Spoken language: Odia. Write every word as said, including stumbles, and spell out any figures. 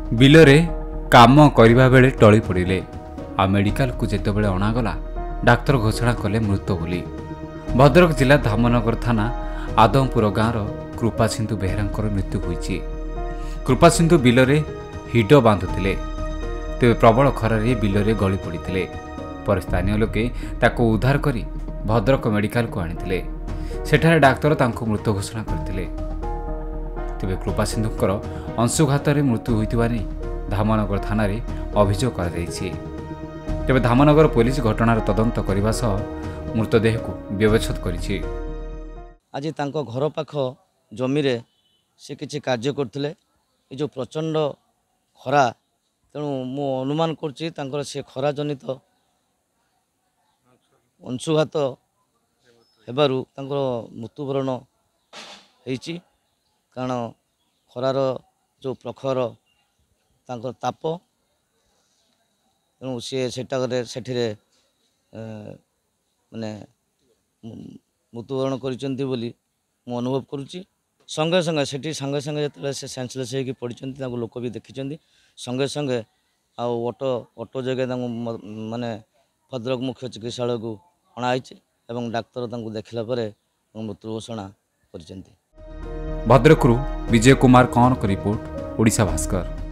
ବିଲରେ କାମ କରିବା ବେଳେ ଟଳି ପଡ଼ିଲେ ଆଉ ମେଡିକାଲକୁ ଯେତେବେଳେ ଅଣାଗଲା ଡାକ୍ତର ଘୋଷଣା କଲେ ମୃତ ବୋଲି। ଭଦ୍ରକ ଜିଲ୍ଲା ଧାମନଗର ଥାନା ଆଦମପୁର ଗାଁର କୃପାସିନ୍ଧୁ ବେହେରାଙ୍କର ମୃତ୍ୟୁ ହୋଇଛି। କୃପାସିନ୍ଧୁ ବିଲରେ ହିଡ଼ ବାନ୍ଧୁଥିଲେ, ତେବେ ପ୍ରବଳ ଖରାରେ ବିଲରେ ଗଳି ପଡ଼ିଥିଲେ। ପରେ ସ୍ଥାନୀୟ ଲୋକେ ତାକୁ ଉଦ୍ଧାର କରି ଭଦ୍ରକ ମେଡିକାଲକୁ ଆଣିଥିଲେ। ସେଠାରେ ଡାକ୍ତର ତାଙ୍କୁ ମୃତ ଘୋଷଣା କରିଥିଲେ। ତେବେ କୃପାସିନ୍ଧୁଙ୍କର ଅଂଶୁଘାତରେ ମୃତ୍ୟୁ ହୋଇଥିବା ନେଇ ଧାମନଗର ଥାନାରେ ଅଭିଯୋଗ କରାଯାଇଛି। ତେବେ ଧାମନଗର ପୋଲିସ ଘଟଣାର ତଦନ୍ତ କରିବା ସହ ମୃତଦେହକୁ ବ୍ୟବଚ୍ଛେଦ କରିଛି। ଆଜି ତାଙ୍କ ଘର ପାଖ ଜମିରେ ସେ କିଛି କାର୍ଯ୍ୟ କରୁଥିଲେ। ଏ ଯେଉଁ ପ୍ରଚଣ୍ଡ ଖରା, ତେଣୁ ମୁଁ ଅନୁମାନ କରୁଛି ତାଙ୍କର ସେ ଖରା ଜନିତ ଅଂଶୁଘାତ ହେବାରୁ ତାଙ୍କର ମୃତ୍ୟୁବରଣ ହେଇଛି। କାରଣ ଖରାର ଯେଉଁ ପ୍ରଖର ତାଙ୍କର ତାପ, ତେଣୁ ସିଏ ସେଟାରେ ସେଠିରେ ମାନେ ମୃତ୍ୟୁବରଣ କରିଛନ୍ତି ବୋଲି ମୁଁ ଅନୁଭବ କରୁଛି। ସଙ୍ଗେ ସଙ୍ଗେ ସେଠି ସାଙ୍ଗେ ସାଙ୍ଗେ ଯେତେବେଳେ ସେ ସେନ୍ସଲେସ୍ ହେଇକି ପଡ଼ିଛନ୍ତି, ତାଙ୍କୁ ଲୋକ ବି ଦେଖିଛନ୍ତି। ସଙ୍ଗେ ସଙ୍ଗେ ଆଉ ଅଟୋ ଅଟୋ ଯୋଗେ ତାଙ୍କୁ ମାନେ ଭଦ୍ରକ ମୁଖ୍ୟ ଚିକିତ୍ସାଳୟକୁ ଅଣାହେଇଛି ଏବଂ ଡାକ୍ତର ତାଙ୍କୁ ଦେଖିଲା ପରେ ମୃତ୍ୟୁ ଘୋଷଣା କରିଛନ୍ତି। ଭଦ୍ରକରୁ ବିଜୟ କୁମାର କନକ ରିପୋର୍ଟ, ଓଡ଼ିଶା ଭାସ୍କର।